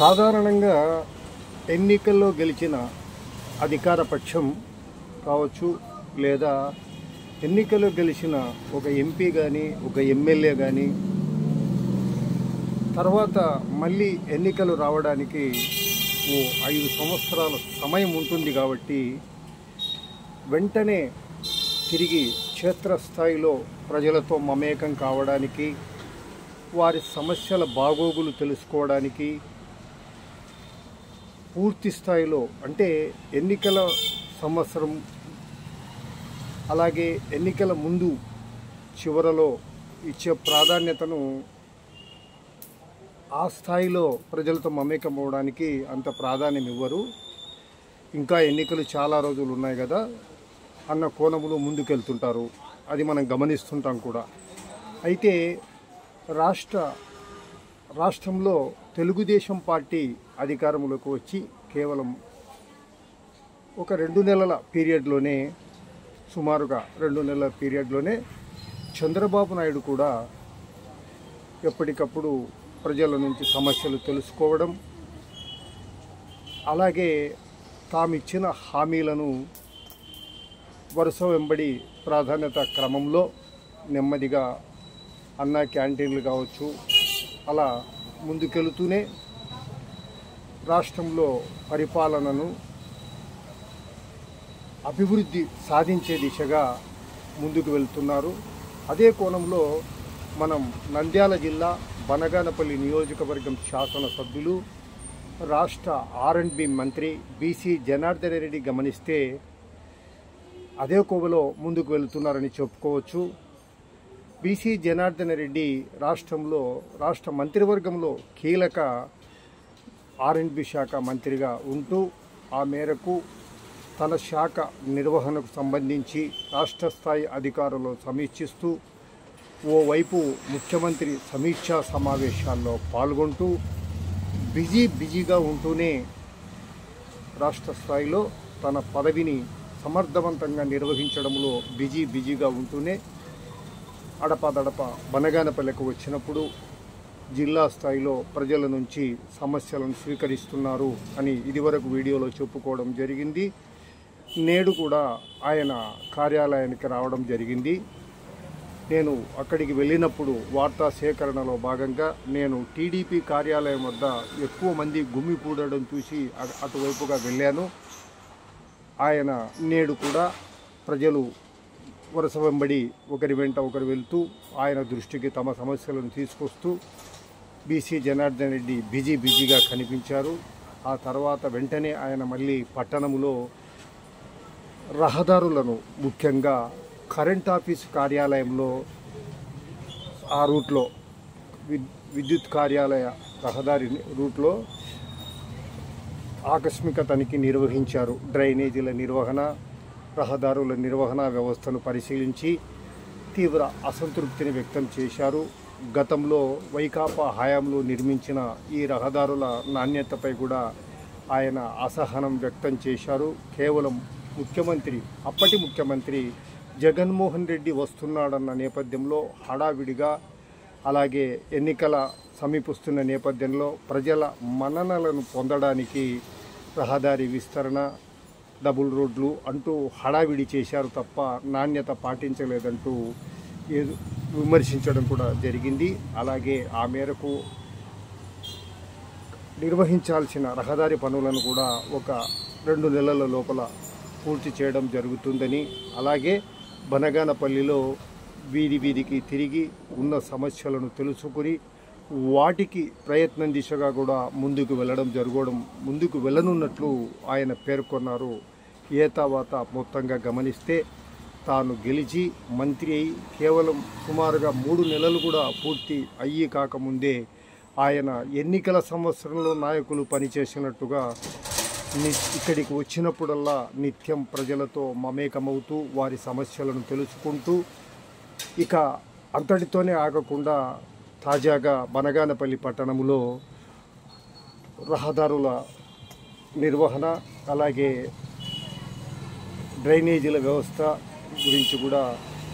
సాధారణంగా ఎన్నికల్లో గెలిచిన అధికార పక్షం కావచ్చు లేదా ఎన్నికల్లో గెలిచిన ఒక ఎంపీ కానీ ఒక ఎమ్మెల్యే కానీ తర్వాత మళ్ళీ ఎన్నికలు రావడానికి 5 సంవత్సరాల సమయం ఉంటుంది. కాబట్టి వెంటనే తిరిగి క్షేత్రస్థాయిలో ప్రజలతో మమేకం కావడానికి, వారి సమస్యల బాగోగులు తెలుసుకోవడానికి పూర్తి స్థాయిలో అంటే ఎన్నికల సంవత్సరం అలాగే ఎన్నికల ముందు చివరలో ఇచ్చే ప్రాధాన్యతను ఆ స్థాయిలో ప్రజలతో మమేకం అవ్వడానికి అంత ప్రాధాన్యం ఇవ్వరు. ఇంకా ఎన్నికలు చాలా రోజులు ఉన్నాయి కదా అన్న కోణములో ముందుకెళ్తుంటారు. అది మనం గమనిస్తుంటాం కూడా. అయితే రాష్ట్రంలో తెలుగుదేశం పార్టీ అధికారంలోకి వచ్చి కేవలం ఒక 2 నెలల పీరియడ్లోనే, సుమారుగా 2 నెలల పీరియడ్లోనే చంద్రబాబు నాయుడు కూడా ఎప్పటికప్పుడు ప్రజల నుంచి సమస్యలు తెలుసుకోవడం, అలాగే తామిచ్చిన హామీలను వరుస వెంబడి ప్రాధాన్యత క్రమంలో నెమ్మదిగా అన్నా క్యాంటీన్లు కావచ్చు అలా ముందుకెళుతూనే రాష్ట్రంలో పరిపాలనను అభివృద్ధి సాధించే దిశగా ముందుకు వెళ్తున్నారు. అదే కోణంలో మనం నంద్యాల జిల్లా బనగానపల్లి నియోజకవర్గం శాసనసభ్యులు, రాష్ట్ర R&B మంత్రి బీసీ జనార్దన్ రెడ్డి గమనిస్తే అదే కోవలో ముందుకు వెళ్తున్నారని చెప్పుకోవచ్చు. బీసీ జనార్దన్ రెడ్డి రాష్ట్ర మంత్రివర్గంలో కీలక R&B శాఖ మంత్రిగా ఉంటూ ఆ మేరకు తన శాఖ నిర్వహణకు సంబంధించి రాష్ట్ర స్థాయి అధికారులు సమీక్షిస్తూ, ఓవైపు ముఖ్యమంత్రి సమీక్షా సమావేశాల్లో పాల్గొంటూ బిజీగా ఉంటూనే రాష్ట్ర స్థాయిలో తన పదవిని సమర్థవంతంగా నిర్వహించడంలో బిజీగా ఉంటూనే అడపాదడప బనగానపల్లికి వచ్చినప్పుడు జిల్లా స్థాయిలో ప్రజల నుంచి సమస్యలను స్వీకరిస్తున్నారు అని ఇదివరకు వీడియోలో చెప్పుకోవడం జరిగింది. నేడు కూడా ఆయన కార్యాలయానికి రావడం జరిగింది. నేను అక్కడికి వెళ్ళినప్పుడు వార్తా సేకరణలో భాగంగా నేను టీడీపీ కార్యాలయం వద్ద ఎక్కువ మంది గుమికూడడం చూసి అటువైపుగా వెళ్ళాను. ఆయన నేడు కూడా ప్రజలు వరుస వెంబడి ఒకరి వెంట ఒకరు వెళ్తూ ఆయన దృష్టికి తమ సమస్యలను తీసుకొస్తూ బీసీ జనార్దన్ రెడ్డి బిజీగా కనిపించారు. ఆ తర్వాత వెంటనే ఆయన మళ్ళీ పట్టణంలో రహదారులను, ముఖ్యంగా కరెంట్ ఆఫీస్ కార్యాలయంలో ఆ రూట్లో విద్యుత్ కార్యాలయ రహదారి రూట్లో ఆకస్మిక తనిఖీ నిర్వహించారు. డ్రైనేజీల నిర్వహణ, రహదారుల నిర్వహణ వ్యవస్థను పరిశీలించి తీవ్ర అసంతృప్తిని వ్యక్తం చేశారు. గతంలో వైకాపా హయాంలో నిర్మించిన ఈ రహదారుల నాణ్యతపై కూడా ఆయన అసహనం వ్యక్తం చేశారు. కేవలం అప్పటి ముఖ్యమంత్రి జగన్మోహన్ రెడ్డి వస్తున్నాడన్న నేపథ్యంలో హడావిడిగా, అలాగే ఎన్నికల సమీపిస్తున్న నేపథ్యంలో ప్రజల మన్ననలను పొందడానికి రహదారి విస్తరణ, డబుల్ రోడ్లు అంటూ హడావిడి చేశారు తప్ప నాణ్యత పాటించలేదంటూ విమర్శించడం కూడా జరిగింది. అలాగే ఆ మేరకు నిర్వహించాల్సిన రహదారి పనులను కూడా ఒక 2 నెలల లోపల పూర్తి చేయడం జరుగుతుందని, అలాగే బనగానపల్లిలో వీధికి తిరిగి ఉన్న సమస్యలను తెలుసుకుని వాటికి ప్రయత్నం దిశగా కూడా ముందుకు వెళ్ళనున్నట్లు ఆయన పేర్కొన్నారు. ఏతావాత మొత్తంగా గమనిస్తే తాను గెలిచి మంత్రి అయి కేవలం సుమారుగా 3 నెలలు కూడా పూర్తి అయ్యి కాకముందే ఆయన ఎన్నికల సంవత్సరంలో నాయకులు పనిచేసినట్టుగా ఇక్కడికి వచ్చినప్పుడల్లా నిత్యం ప్రజలతో మమేకమవుతూ వారి సమస్యలను తెలుసుకుంటూ, ఇక అంతటితోనే ఆగకుండా తాజాగా బనగానపల్లి పట్టణంలో రహదారుల నిర్వహణ, అలాగే డ్రైనేజీల వ్యవస్థ గురించి కూడా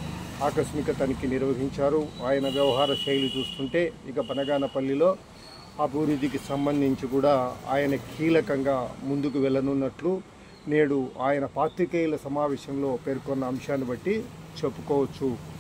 ఆకస్మిక తనిఖీ నిర్వహించారు. ఆయన వ్యవహార శైలి చూస్తుంటే ఇక బనగానపల్లిలో అభివృద్ధికి సంబంధించి కూడా ఆయన కీలకంగా ముందుకు వెళ్ళనున్నట్లు నేడు ఆయన పాత్రికేయుల సమావేశంలో పేర్కొన్న అంశాన్ని బట్టి చెప్పుకోవచ్చు.